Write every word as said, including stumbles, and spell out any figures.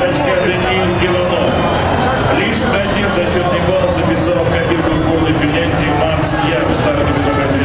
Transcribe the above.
Лишь один зачетный балл записал в копилку сборной Финляндии Марс Яр в стартовой награде.